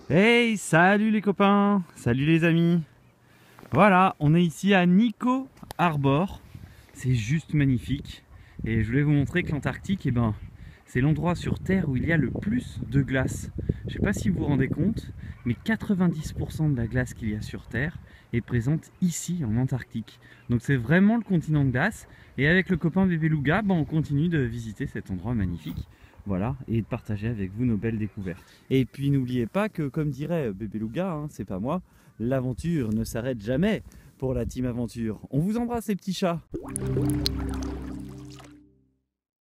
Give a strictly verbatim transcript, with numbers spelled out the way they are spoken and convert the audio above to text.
Hey, salut les copains, salut les amis. Voilà, on est ici à Nico Harbor. C'est juste magnifique. Et je voulais vous montrer que l'Antarctique, eh ben, c'est l'endroit sur Terre où il y a le plus de glace. Je ne sais pas si vous vous rendez compte, mais quatre-vingt-dix pour cent de la glace qu'il y a sur Terre est présente ici en Antarctique. Donc c'est vraiment le continent de glace. Et avec le copain Bébé Louga, ben, on continue de visiter cet endroit magnifique. Voilà, et de partager avec vous nos belles découvertes. Et puis n'oubliez pas que, comme dirait Bébé Louga, hein, c'est pas moi, l'aventure ne s'arrête jamais pour la team aventure. On vous embrasse les petits chats.